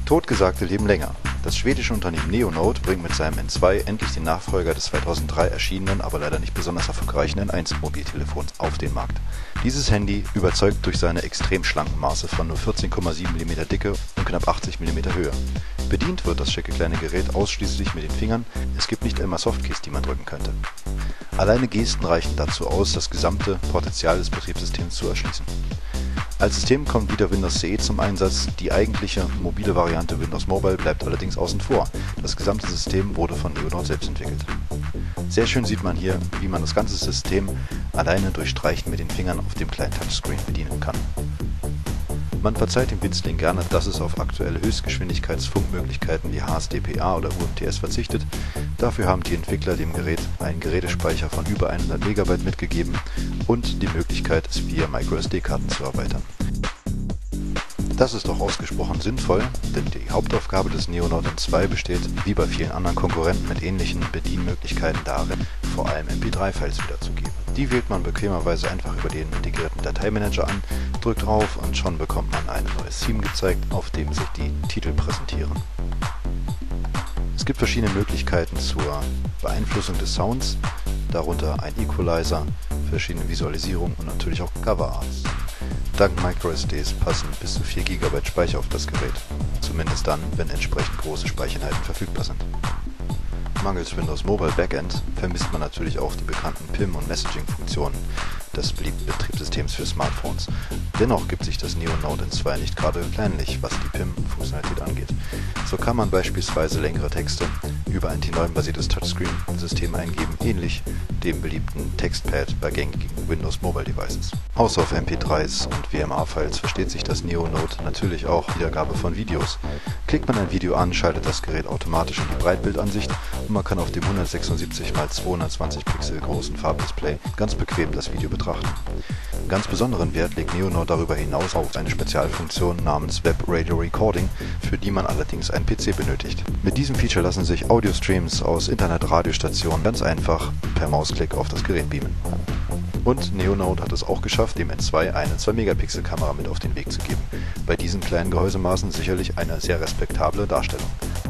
Totgesagte leben länger. Das schwedische Unternehmen Neonode bringt mit seinem N2 endlich den Nachfolger des 2003 erschienenen, aber leider nicht besonders erfolgreichen N1-Mobiltelefons auf den Markt. Dieses Handy überzeugt durch seine extrem schlanken Maße von nur 14,7 mm Dicke und knapp 80 mm Höhe. Bedient wird das schicke kleine Gerät ausschließlich mit den Fingern, es gibt nicht einmal Softkeys, die man drücken könnte. Alleine Gesten reichen dazu aus, das gesamte Potenzial des Betriebssystems zu erschließen. Als System kommt wieder Windows CE zum Einsatz, die eigentliche mobile Variante Windows Mobile bleibt allerdings außen vor. Das gesamte System wurde von Neonode selbst entwickelt. Sehr schön sieht man hier, wie man das ganze System alleine durch Streichen mit den Fingern auf dem kleinen Touchscreen bedienen kann. Man verzeiht dem Winzling gerne, dass es auf aktuelle Höchstgeschwindigkeitsfunkmöglichkeiten wie HSDPA oder UMTS verzichtet. Dafür haben die Entwickler dem Gerät einen Gerätespeicher von über 100 MB mitgegeben und die Möglichkeit, es via MicroSD-Karten zu erweitern. Das ist auch ausgesprochen sinnvoll, denn die Hauptaufgabe des Neonode N2 besteht, wie bei vielen anderen Konkurrenten mit ähnlichen Bedienmöglichkeiten darin, vor allem MP3-Files wiederzugeben. Die wählt man bequemerweise einfach über den integrierten Dateimanager an, drückt drauf und schon bekommt man ein neues Theme gezeigt, auf dem sich die Titel präsentieren. Es gibt verschiedene Möglichkeiten zur Beeinflussung des Sounds, darunter ein Equalizer, verschiedene Visualisierungen und natürlich auch Coverarts. Dank MicroSDs passen bis zu 4 GB Speicher auf das Gerät, zumindest dann, wenn entsprechend große Speichereinheiten verfügbar sind. Mangels Windows Mobile Backend vermisst man natürlich auch die bekannten PIM- und Messaging-Funktionen des beliebten Betriebssystems für Smartphones. Dennoch gibt sich das Neonode N2 nicht gerade kleinlich, was die PIM-Funktionalität angeht. So kann man beispielsweise längere Texte über ein T9-basiertes Touchscreen-System eingeben, ähnlich dem beliebten Textpad bei gängigen Windows Mobile Devices. Außer auf MP3s und WMA-Files versteht sich das Neonode natürlich auch Wiedergabe von Videos. Klickt man ein Video an, schaltet das Gerät automatisch in die Breitbildansicht und man kann auf dem 176 x 220 Pixel großen Farbdisplay ganz bequem das Video betrachten. Ganz besonderen Wert legt Neonode darüber hinaus auf eine Spezialfunktion namens Web Radio Recording, für die man allerdings einen PC benötigt. Mit diesem Feature lassen sich Audiostreams aus Internet-Radiostationen ganz einfach per Mausklick auf das Gerät beamen. Und Neonode hat es auch geschafft, dem N2 eine 2-Megapixel-Kamera mit auf den Weg zu geben. Bei diesen kleinen Gehäusemaßen sicherlich eine sehr respektable Darstellung.